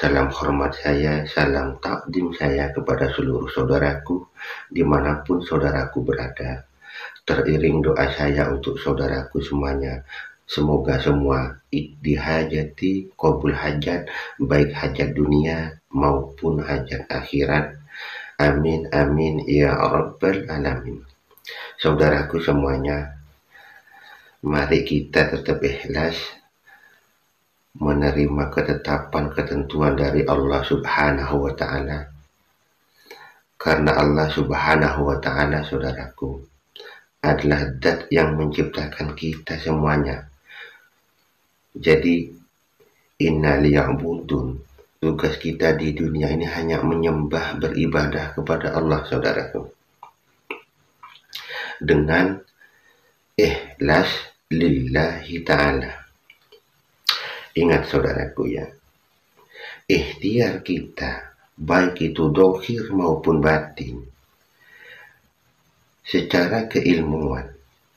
Salam hormat saya, salam takdim saya kepada seluruh saudaraku dimanapun saudaraku berada. Teriring doa saya untuk saudaraku semuanya. Semoga semua dihajati, qabul hajat, baik hajat dunia maupun hajat akhirat. Amin, amin, ya rabbal alamin. Saudaraku semuanya, mari kita tetap ikhlas menerima ketetapan ketentuan dari Allah Subhanahu wa Ta'ala. Karena Allah Subhanahu wa Ta'ala, saudaraku, adalah zat yang menciptakan kita semuanya. Jadi inna liya'budun, tugas kita di dunia ini hanya menyembah, beribadah kepada Allah, saudaraku, dengan ikhlas lillahi ta'ala. Ingat saudaraku ya, ikhtiar kita, baik itu dohir maupun batin, secara keilmuan,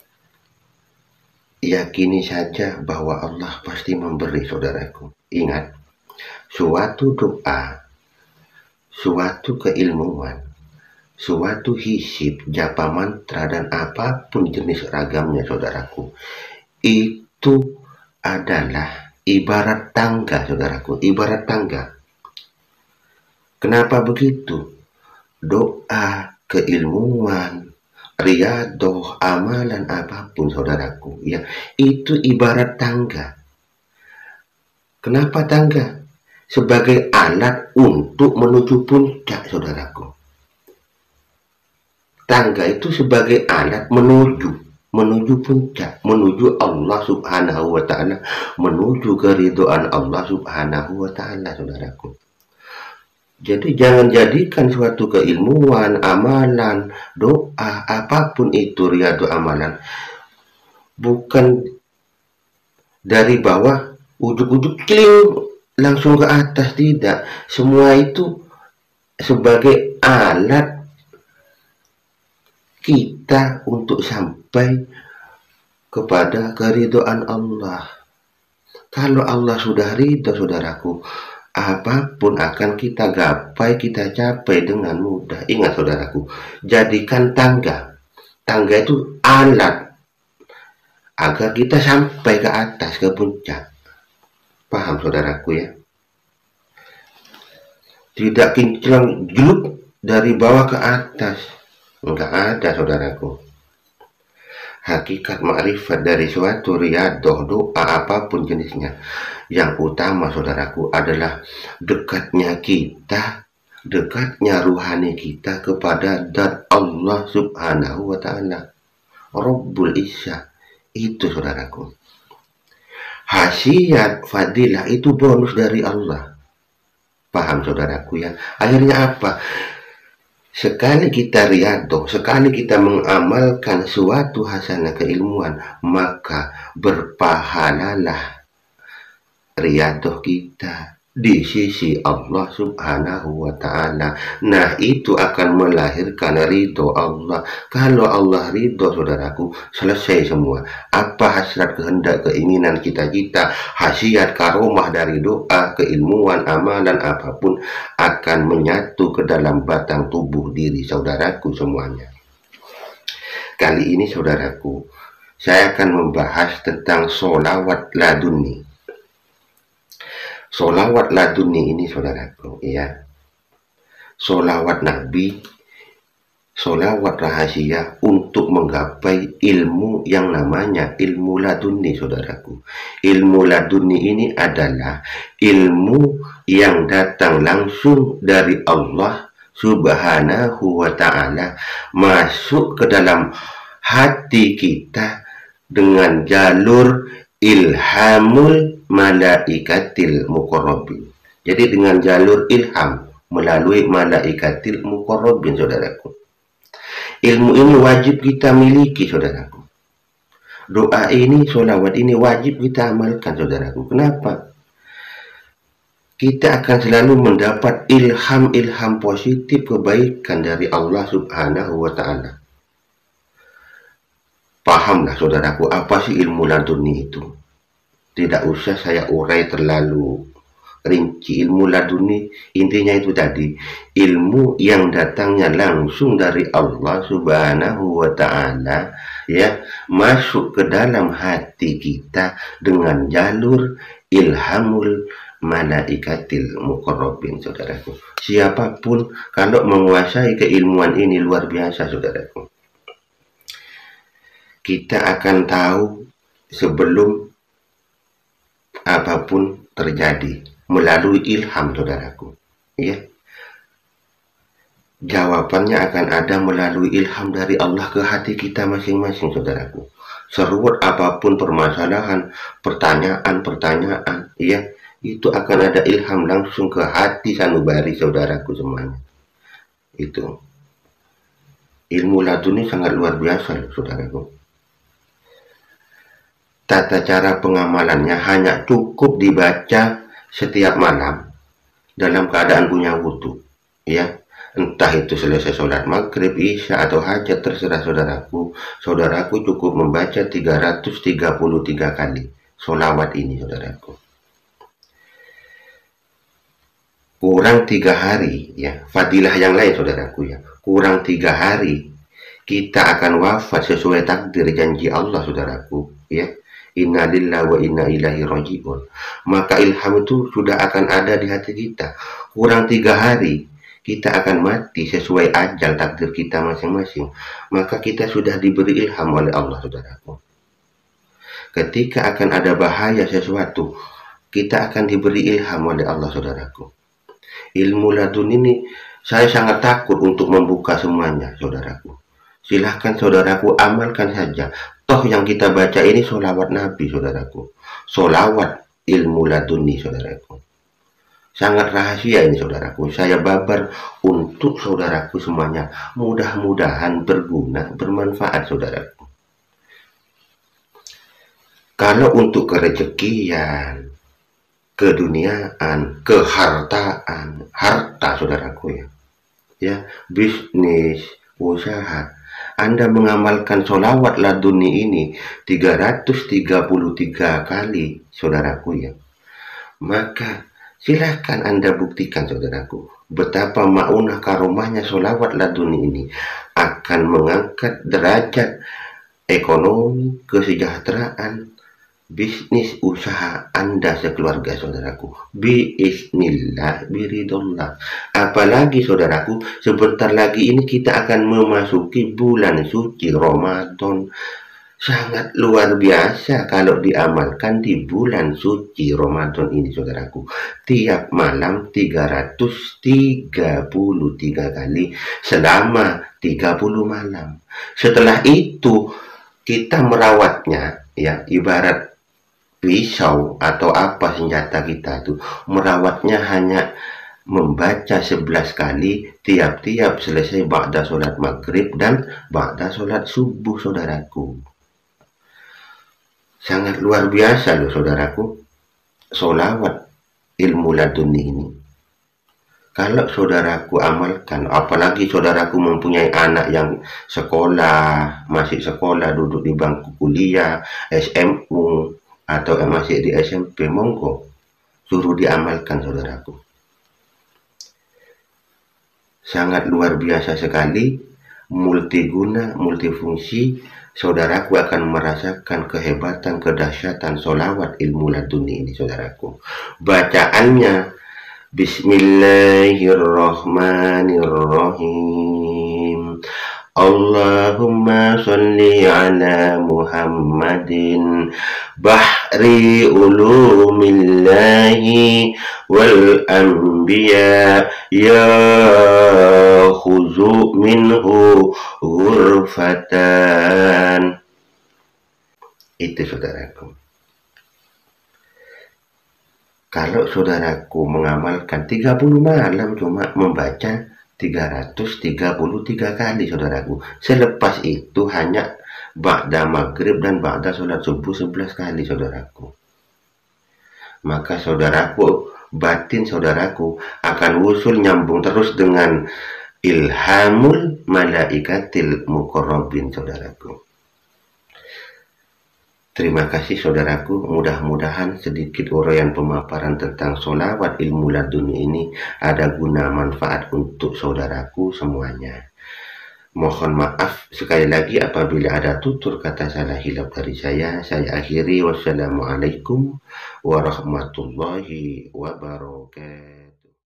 yakini saja bahwa Allah pasti memberi, saudaraku. Ingat, suatu doa, suatu keilmuan, suatu hisib, japa mantra, dan apapun jenis ragamnya, saudaraku, itu adalah ibarat tangga, saudaraku, ibarat tangga. Kenapa begitu? Doa, keilmuan, riadoh, amalan apapun, saudaraku, ya, itu ibarat tangga. Kenapa tangga? Sebagai alat untuk menuju puncak, saudaraku. Tangga itu sebagai alat menuju puncak, menuju Allah Subhanahu wa Ta'ala, menuju keridhaan Allah Subhanahu wa Ta'ala, saudaraku. Jadi jangan jadikan suatu keilmuan, amalan, doa, apapun itu, riyadu amalan, bukan dari bawah, ujuk-ujuk kling, langsung ke atas, tidak. Semua itu sebagai alat kita untuk sampai kepada keridhaan Allah. Kalau Allah sudah ridho, saudaraku, apapun akan kita gapai, kita capai dengan mudah. Ingat, saudaraku, jadikan tangga. Tangga itu alat agar kita sampai ke atas, ke puncak. Paham, saudaraku ya? Tidak kinclong jeluk dari bawah ke atas. Enggak ada, saudaraku. Hakikat makrifat dari suatu riadoh, doa apapun jenisnya, yang utama, saudaraku, adalah dekatnya kita, dekatnya ruhani kita kepada zat Allah Subhanahu wa Ta'ala, Rabbul Izzah. Itu, saudaraku. Hasiat, fadilah itu bonus dari Allah. Paham, saudaraku ya? Akhirnya apa? Sekali kita riadoh, sekali kita mengamalkan suatu hasanah keilmuan, maka berpahalalah riadoh kita di sisi Allah Subhanahu wa Ta'ala. Nah, itu akan melahirkan ridho Allah. Kalau Allah ridho, saudaraku, selesai semua. Apa hasrat, kehendak, keinginan, cita-cita, hasiat, karomah dari doa, keilmuan, amalan apapun akan menyatu ke dalam batang tubuh diri saudaraku semuanya. Kali ini, saudaraku, saya akan membahas tentang sholawat laduni. Sholawat laduni ini, saudaraku, ya, sholawat Nabi, sholawat rahasia untuk menggapai ilmu yang namanya ilmu laduni, saudaraku. Ilmu laduni ini adalah ilmu yang datang langsung dari Allah Subhanahu wa Ta'ala, masuk ke dalam hati kita dengan jalur ilhamul malaikatil muqarrabin. Jadi dengan jalur ilham melalui malaikatil muqarrabin, saudaraku. Ilmu ini wajib kita miliki, saudaraku. Doa ini, sholawat ini wajib kita amalkan, saudaraku. Kenapa? Kita akan selalu mendapat ilham-ilham positif kebaikan dari Allah Subhanahu wa Ta'ala. Pahamlah, saudaraku, apa sih ilmu laduni itu? Tidak usah saya urai terlalu rinci. Ilmu laduni intinya itu tadi, ilmu yang datangnya langsung dari Allah Subhanahu wa Ta'ala, ya, masuk ke dalam hati kita dengan jalur ilhamul malaikatil muqarrabin, saudaraku. Siapapun kalau menguasai keilmuan ini luar biasa, saudaraku. Kita akan tahu sebelum apapun terjadi melalui ilham, saudaraku, ya. Jawabannya akan ada melalui ilham dari Allah ke hati kita masing-masing, saudaraku. Seruat apapun permasalahan, pertanyaan, ya, itu akan ada ilham langsung ke hati sanubari, saudaraku semuanya. Itu ilmu laduni sangat luar biasa, saudaraku. Tata cara pengamalannya hanya cukup dibaca setiap malam dalam keadaan punya wudhu, ya. Entah itu selesai sholat maghrib, isya, atau hajat, terserah saudaraku. Saudaraku cukup membaca 333 kali sholawat ini, saudaraku. Kurang 3 hari, ya, fadilah yang lain, saudaraku, ya. Kurang 3 hari kita akan wafat sesuai takdir janji Allah, saudaraku, ya. Inna lillahi wa inna ilaihi raji'un. Maka ilham itu sudah akan ada di hati kita. Kurang 3 hari kita akan mati sesuai ajal takdir kita masing-masing. Maka kita sudah diberi ilham oleh Allah, saudaraku. Ketika akan ada bahaya sesuatu, kita akan diberi ilham oleh Allah, saudaraku. Ilmu ladun ini saya sangat takut untuk membuka semuanya, saudaraku. Silahkan saudaraku amalkan saja. Toh yang kita baca ini sholawat Nabi, saudaraku. Sholawat ilmu laduni, saudaraku. Sangat rahasia ini, saudaraku. Saya babar untuk saudaraku semuanya. Mudah-mudahan berguna, bermanfaat, saudaraku. Kalau untuk kerezekian, keduniaan, kehartaan, harta, saudaraku, ya. Ya, bisnis, usaha. Anda mengamalkan sholawat laduni ini 333 kali, saudaraku, ya. Maka silahkan Anda buktikan, saudaraku, betapa maunah karomahnya sholawat laduni ini akan mengangkat derajat ekonomi, kesejahteraan, bisnis, usaha Anda sekeluarga, saudaraku. Biiznillah, biridullah. Apalagi, saudaraku, sebentar lagi ini kita akan memasuki bulan suci Ramadan. Sangat luar biasa kalau diamalkan di bulan suci Ramadan ini, saudaraku. Tiap malam 333 kali selama 30 malam. Setelah itu kita merawatnya, ya, ibarat pisau atau apa senjata kita tuh, merawatnya hanya membaca 11 kali tiap-tiap selesai ba'da sholat maghrib dan ba'da sholat subuh, saudaraku. Sangat luar biasa loh, saudaraku, sholawat ilmu laduni ini. Kalau saudaraku amalkan, apalagi saudaraku mempunyai anak yang sekolah, masih sekolah, duduk di bangku kuliah, SMU, atau masih di SMP, monggo suruh diamalkan, saudaraku. Sangat luar biasa sekali, multiguna, multifungsi. Saudaraku akan merasakan kehebatan, kedahsyatan sholawat ilmu laduni ini, saudaraku. Bacaannya Bismillahirrahmanirrahim. Allahumma sholli ala Muhammadin bahri ulumillahi wal anbiya ya khuzu minhu ghurfatan. Itu, saudaraku. Kalau saudaraku mengamalkan 30 malam cuma membaca 333 kali, saudaraku. Selepas itu hanya ba'da maghrib dan ba'da sholat subuh 11 kali, saudaraku. Maka saudaraku, batin saudaraku akan usul nyambung terus dengan ilhamul malaikatil muqarrabin, saudaraku. Terima kasih saudaraku, mudah-mudahan sedikit uraian pemaparan tentang sholawat ilmu laduni ini ada guna manfaat untuk saudaraku semuanya. Mohon maaf sekali lagi apabila ada tutur kata salah hilaf dari saya akhiri. Wassalamualaikum warahmatullahi wabarakatuh.